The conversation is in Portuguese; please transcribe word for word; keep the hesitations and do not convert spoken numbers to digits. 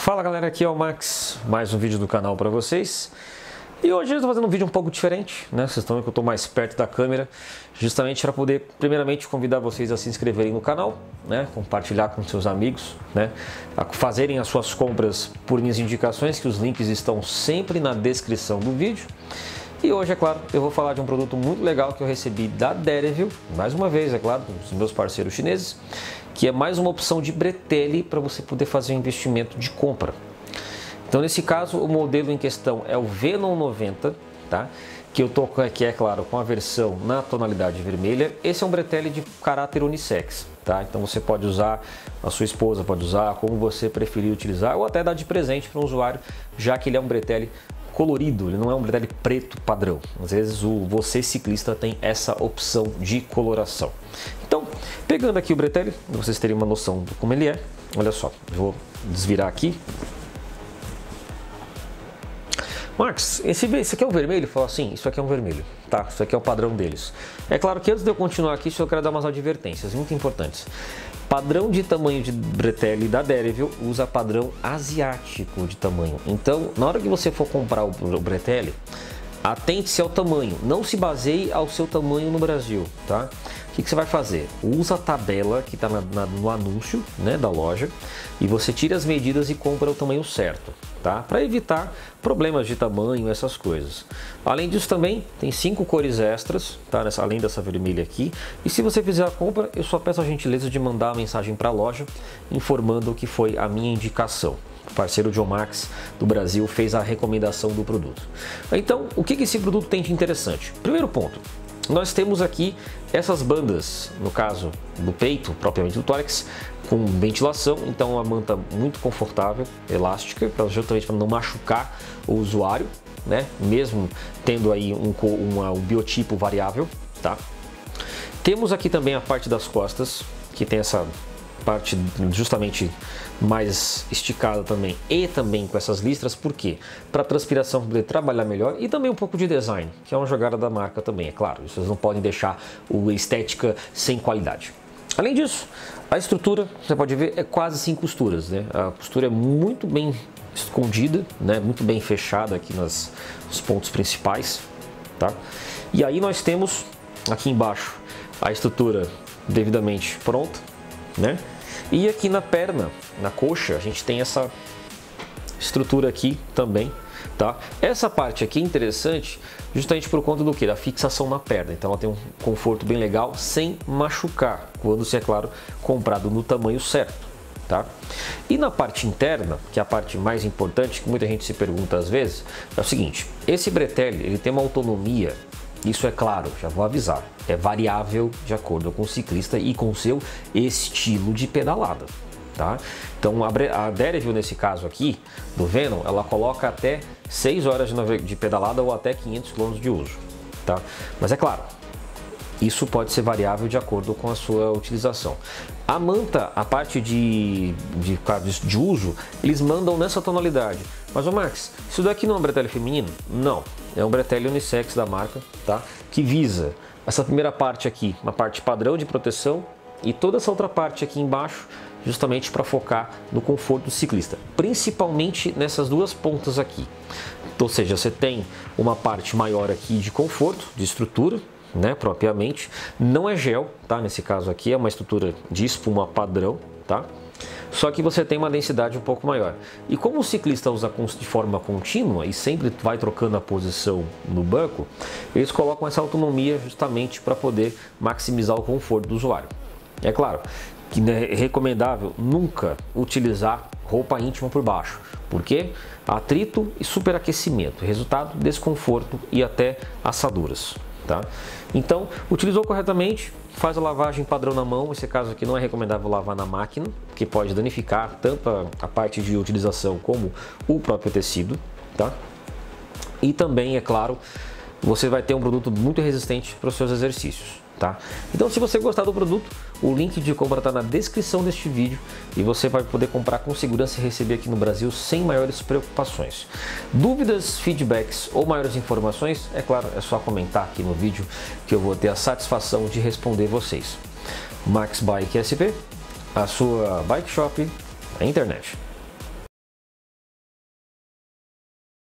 Fala galera, aqui é o Max, mais um vídeo do canal para vocês. E hoje eu estou fazendo um vídeo um pouco diferente, né? Vocês estão vendo que eu estou mais perto da câmera, justamente para poder, primeiramente, convidar vocês a se inscreverem no canal, né? Compartilhar com seus amigos, né? A fazerem as suas compras por minhas indicações, que os links estão sempre na descrição do vídeo. E hoje, é claro, eu vou falar de um produto muito legal que eu recebi da Dereville, mais uma vez, é claro, dos meus parceiros chineses, que é mais uma opção de bretelle para você poder fazer um investimento de compra. Então, nesse caso, o modelo em questão é o Venom noventa, tá? Que eu tô aqui, é claro, com a versão na tonalidade vermelha. Esse é um bretelle de caráter unissex, tá? Então você pode usar, a sua esposa pode usar, como você preferir utilizar, ou até dar de presente para um usuário, já que ele é um bretelle colorido, ele não é um bretelle preto padrão. Às vezes o você ciclista tem essa opção de coloração. Então, pegando aqui o bretelle, para vocês terem uma noção de como ele é, olha só, eu vou desvirar aqui. Max, esse, esse aqui é o vermelho? Fala assim, isso aqui é um vermelho, tá? Isso aqui é o padrão deles. É claro que antes de eu continuar aqui, eu quero dar umas advertências muito importantes. Padrão de tamanho de bretelle da Dereville usa padrão asiático de tamanho. Então, na hora que você for comprar o bretelle, atente-se ao tamanho, não se baseie ao seu tamanho no Brasil, tá? O que, que você vai fazer? Usa a tabela que está no anúncio, né, da loja, e você tira as medidas e compra o tamanho certo, tá? Para evitar problemas de tamanho, essas coisas. Além disso também, tem cinco cores extras, tá? Nessa, além dessa vermelha aqui. E se você fizer a compra, eu só peço a gentileza de mandar a mensagem para a loja, informando que foi a minha indicação. O parceiro John Max do Brasil fez a recomendação do produto. Então, o que, que esse produto tem de interessante? Primeiro ponto, nós temos aqui essas bandas, no caso do peito, propriamente do tórax, com ventilação, então uma manta muito confortável, elástica, para justamente para não machucar o usuário, né? Mesmo tendo aí um, uma, um biotipo variável, tá? Temos aqui também a parte das costas, que tem essa parte justamente mais esticada também, e também com essas listras, por quê? Para a transpiração poder trabalhar melhor, e também um pouco de design, que é uma jogada da marca também, é claro, vocês não podem deixar a estética sem qualidade. Além disso, a estrutura, você pode ver, é quase sem costuras, né? A costura é muito bem escondida, né? Muito bem fechada aqui nas, nos pontos principais, tá? E aí nós temos aqui embaixo a estrutura devidamente pronta, né? E aqui na perna, na coxa, a gente tem essa estrutura aqui também, tá? Essa parte aqui é interessante justamente por conta do que? Da fixação na perna. Então ela tem um conforto bem legal sem machucar, quando se, é claro, comprado no tamanho certo, tá? E na parte interna, que é a parte mais importante, que muita gente se pergunta às vezes, é o seguinte: esse bretelle, ele tem uma autonomia. Isso é claro, já vou avisar, é variável de acordo com o ciclista e com o seu estilo de pedalada, tá? Então a Dereville, nesse caso aqui, do Venom, ela coloca até seis horas de pedalada ou até quinhentos quilômetros de uso, tá? Mas é claro, isso pode ser variável de acordo com a sua utilização. A manta, a parte de, de, de uso, eles mandam nessa tonalidade. Mas, ô Max, isso daqui não é um bretelle feminino? Não, é um bretelle unissex da marca, tá? Que visa essa primeira parte aqui, uma parte padrão de proteção, e toda essa outra parte aqui embaixo, justamente para focar no conforto do ciclista, principalmente nessas duas pontas aqui. Ou seja, você tem uma parte maior aqui de conforto, de estrutura, né, propriamente, não é gel, tá? Nesse caso aqui é uma estrutura de espuma padrão, tá? Só que você tem uma densidade um pouco maior. E como o ciclista usa de forma contínua e sempre vai trocando a posição no banco, eles colocam essa autonomia justamente para poder maximizar o conforto do usuário. É claro que é recomendável nunca utilizar roupa íntima por baixo, porque atrito e superaquecimento, resultado, desconforto e até assaduras. Tá? Então, utilizou corretamente, faz a lavagem padrão na mão. Esse caso aqui não é recomendável lavar na máquina, que pode danificar tanto a, a parte de utilização como o próprio tecido, tá? E também, é claro, você vai ter um produto muito resistente para os seus exercícios, tá? Então, se você gostar do produto, o link de compra está na descrição deste vídeo e você vai poder comprar com segurança e receber aqui no Brasil sem maiores preocupações. Dúvidas, feedbacks ou maiores informações, é claro, é só comentar aqui no vídeo que eu vou ter a satisfação de responder vocês. Max Bike S P, a sua bike shop na internet.